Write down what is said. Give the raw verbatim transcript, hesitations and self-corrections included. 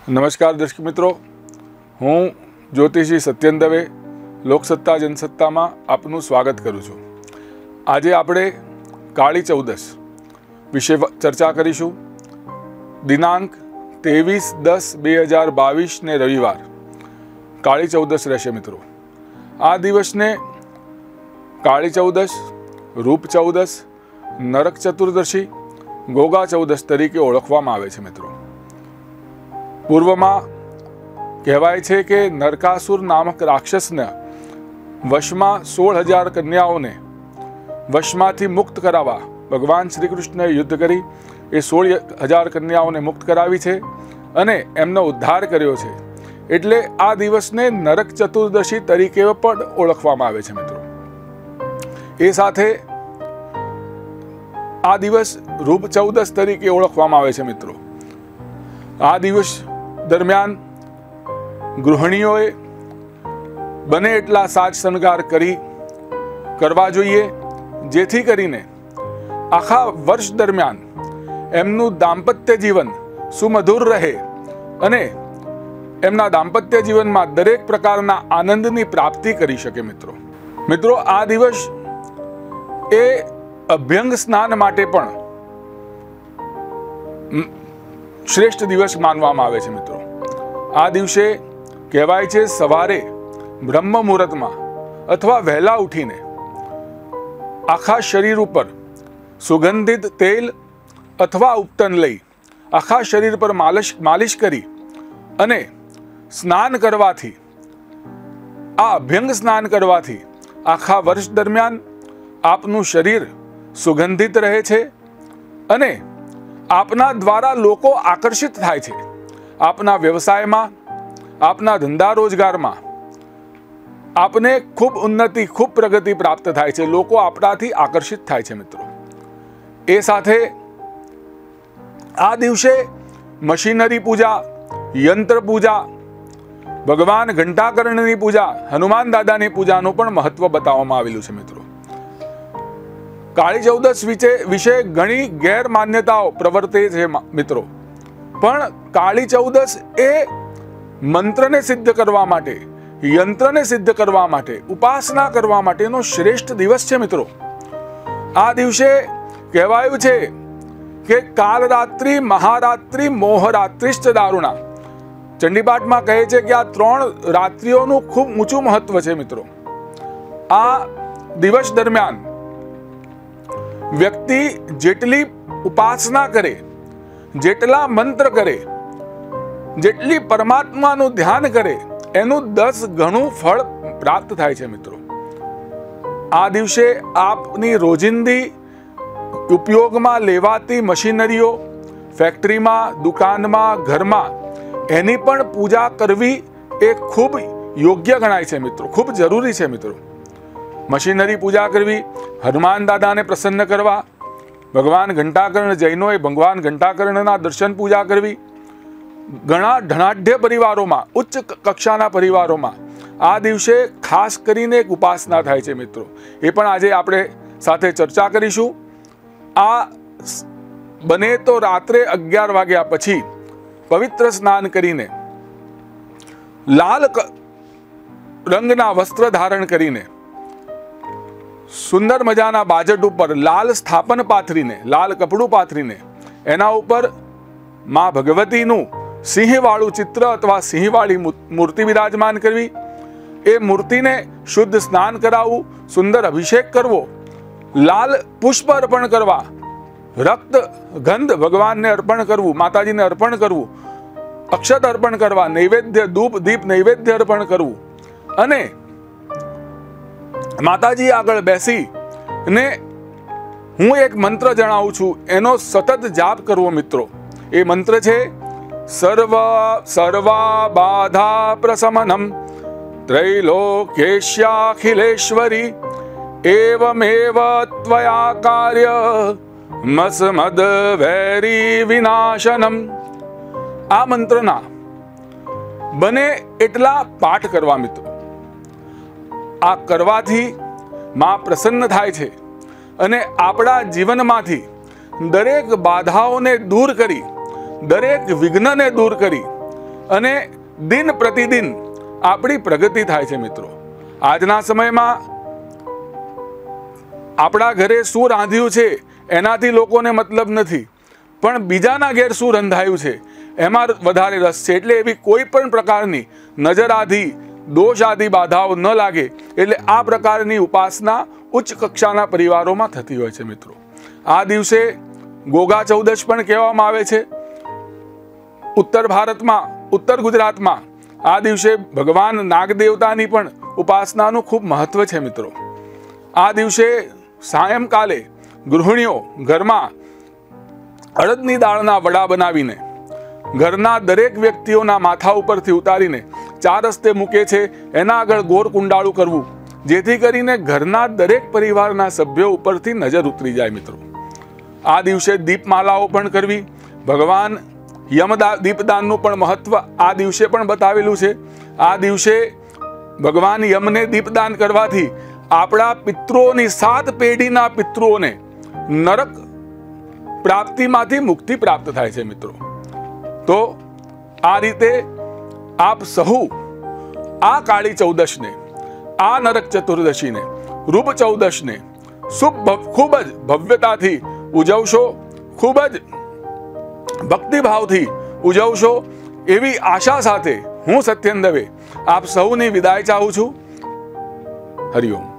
नमस्कार दर्शक मित्रों, हूँ ज्योतिषी सत्यन दवे लोकसत्ता जनसत्ता में आपનું स्वागत करूँ छूँ। आज આપણે કાળી ચૌદશ વિશે ચર્ચા કરીશું। દિનાંક तेवीस दस બે હજાર બાવીસ ने रविवार કાળી ચૌદશ રહેશે મિત્રો। આ દિવસને કાળી ચૌદશ, રૂપ ચૌદશ, નરક ચતુર્દશી, ગોગા ચૌદશ તરીકે ઓળખવામાં આવે છે મિત્રો। પૂર્વમાં કહેવાય છે કે નરકાસુર નામક રાક્ષસને વશમાં સોળ હજાર કન્યાઓને વશમાંથી મુક્ત કરાવવા ભગવાન શ્રી કૃષ્ણએ યુદ્ધ કરી એ સોળ હજાર કન્યાઓને મુક્ત કરાવી છે અને એમનો ઉદ્ધાર કર્યો છે। એટલે આ દિવસને નરક ચતુર્દશી તરીકે પણ ઓળખવામાં આવે છે મિત્રો। એ સાથે આ દિવસ રૂપ ચૌદશ તરીકે ઓળખવામાં આવે છે મિત્રો। આ દિવસ દરમિયાન ગૃહિણીઓએ બને એટલા સાજ શણગાર કરી કરવા જોઈએ, જેથી કરીને આખા વર્ષ દરમિયાન એમનું દાંપત્ય જીવન સુમધુર રહે અને એમના દાંપત્ય જીવનમાં દરેક પ્રકારના આનંદની પ્રાપ્તિ કરી શકે મિત્રો। મિત્રો આ દિવસ એ અભ્યંગ સ્નાન માટે પણ શ્રેષ્ઠ દિવસ માનવામાં આવે છે મિત્રો। આ દિવસે કહેવાય છે સવારે બ્રહ્મ મુહૂર્તમાં અથવા વહેલા ઉઠીને આખા શરીર ઉપર સુગંધિત તેલ અથવા ઉપટન લઈ આખા શરીર પર માલિશ માલિશ કરી અને સ્નાન કરવાથી, આ અભ્યંગ સ્નાન કરવાથી આખા વર્ષ દરમિયાન આપનું શરીર સુગંધિત રહે છે અને આપના દ્વારા લોકો આકર્ષિત થાય છે। આપના વ્યવસાયમાં, આપના ધંધા રોજગારમાં આપને ખૂબ ઉન્નતિ, ખૂબ પ્રગતિ પ્રાપ્ત થાય છે। લોકો આપણાથી આકર્ષિત થાય છે મિત્રો। એ સાથે આ દિવસે મશીનરી પૂજા, યંત્ર પૂજા, ભગવાન ઘંટાકર્ણની પૂજા, હનુમાન દાદાની પૂજાનું પણ મહત્વ બતાવવામાં આવેલું છે મિત્રો। કાળી ચૌદશ વિશે વિશે ઘણી ગેરમાન્યતાઓ પ્રવર્તે છે મિત્રો, પણ કાળી ચૌદશ એ મંત્રને સિદ્ધ કરવા માટે, યંત્રને સિદ્ધ કરવા માટે, ઉપાસના કરવા માટેનો શ્રેષ્ઠ દિવસ છે મિત્રો। આ દિવસે કહેવાયું છે કે કાલરાત્રિ, મહારાત્રિ, મોહરાત્રિશ્ચ દારુણા। ચંડીપાઠમાં કહે છે કે આ ત્રણ રાત્રિઓનું ખૂબ ઊંચું મહત્વ છે મિત્રો। આ દિવસ દરમિયાન વ્યક્તિ જેટલી ઉપાસના કરે, જેટલા મંત્ર કરે, જેટલી પરમાત્માનું ધ્યાન કરે એનું દસ ગણું ફળ પ્રાપ્ત થાય છે મિત્રો। આ દિવસે આપની રોજિંદી ઉપયોગમાં લેવાતી મશીનરીઓ, ફેક્ટરીમાં, દુકાનમાં, ઘરમાં એની પણ પૂજા કરવી એ ખૂબ યોગ્ય ગણાય છે મિત્રો, ખૂબ જરૂરી છે મિત્રો। મશીનરી પૂજા કરવી, હનુમાન દાદાને પ્રસન્ન કરવા, ભગવાન ઘંટાકર્ણ, જૈનોએ ભગવાન ઘંટાકર્ણના દર્શન પૂજા કરવી। ઘણા ધનાઢ્ય પરિવારોમાં, ઉચ્ચ કક્ષાના પરિવારોમાં આ દિવસે ખાસ કરીને એક ઉપાસના થાય છે મિત્રો। એ પણ આજે આપણે સાથે ચર્ચા કરીશું। આ બને તો રાત્રે અગિયાર વાગ્યા પછી પવિત્ર સ્નાન કરીને લાલ રંગના વસ્ત્ર ધારણ કરીને સુંદર મજાના બાજટ ઉપર લાલ સ્થાપન પાથરીને, લાલ કપડું પાથરીને એના ઉપર માં ભગવતીનું સિંહવાળું ચિત્ર અથવા સિંહવાળી મૂર્તિ વિરાજમાન કરવી। એ મૂર્તિને શુદ્ધ સ્નાન કરાવવું, સુંદર અભિષેક કરવો, લાલ પુષ્પ અર્પણ કરવા, રક્ત ગંધ ભગવાનને અર્પણ કરવું, માતાજીને અર્પણ કરવું, અક્ષત અર્પણ કરવા, નૈવેદ્ય ધૂપ દીપ નૈવેદ્ય અર્પણ કરવું અને માતાજી આગળ બેસી ને હું એક મંત્ર જણાવું છું એનો સતત જાપ કરવો મિત્રો। એ મંત્ર છે સર્વ સર્વા બાધા પ્રશમનમ ત્રૈલોક્યેશ્યાખિલેશ્વરી એવમેવ ત્વયા કાર્ય મસ્મદ વૈરી વિનાશનમ। આ મંત્રના બને એટલા પાઠ કરવા મિત્રો। આ કરવાથી માં પ્રસન્ન થાય છે અને આપણા જીવનમાંથી દરેક બાધાઓને દૂર કરી, દરેક વિઘ્નને દૂર કરી અને દિન પ્રતિદિન આપણી પ્રગતિ થાય છે મિત્રો. આજના સમયમાં આપણા ઘરે શું રાંધ્યું છે એનાથી લોકોને મતલબ નથી, પણ બીજાના ઘેર શું રંધાયું છે એમાં વધારે રસ છે. એટલે એવી કોઈ પણ પ્રકારની નજર આધી દોષ આદિ બાધાઓ ન લાગે એટલે આ પ્રકારની ઉપાસના ઉચ્ચ કક્ષાના પરિવારોમાં થતી હોય છે મિત્રો. આ દિવસે ગોગા ચૌદશ પણ કહેવામાં આવે છે. ઉત્તર ભારતમાં, ઉત્તર ગુજરાતમાં આ દિવસે ભગવાન નાગદેવતાની પણ ઉપાસનાનું ખૂબ મહત્વ છે મિત્રો. આ દિવસે સાયંકાલે ગૃહિણીઓ ઘરમાં અડદની દાળના વડા બનાવીને ઘરના દરેક વ્યક્તિઓના માથા ઉપરથી ઉતારીને ચાર રસ્તે મૂકે છે. એના આગળ ગોર કુંડાળું કરવું, જેથી કરીને ઘરના દરેક પરિવારના સભ્યો ઉપરથી નજર ઉતરી જાય મિત્રો. આ દિવસે દીપમાલાઓ પણ કરવી. ભગવાન યમદા દીપદાનનું પણ મહત્વ આ દિવસે પણ બતાવેલું છે. આ દિવસે ભગવાન યમને દીપદાન કરવાથી આપણા પિતૃઓની સાત પેઢીના પિતૃઓને નરક પ્રાપ્તિમાંથી મુક્તિ પ્રાપ્ત થાય છે મિત્રો. તો આ રીતે આપ સહુ આ કાળી ચૌદશને, આ નરક ચતુર્દશીને, રૂપ ચૌદશને શુભ ખૂબ જ ભવ્યતાથી ઉજવશો, ખૂબ જ ભક્તિભાવથી ઉજવશો એવી આશા સાથે હું સત્યેન દવે આપ સૌની વિદાય ચાહું છું. હરિઓમ.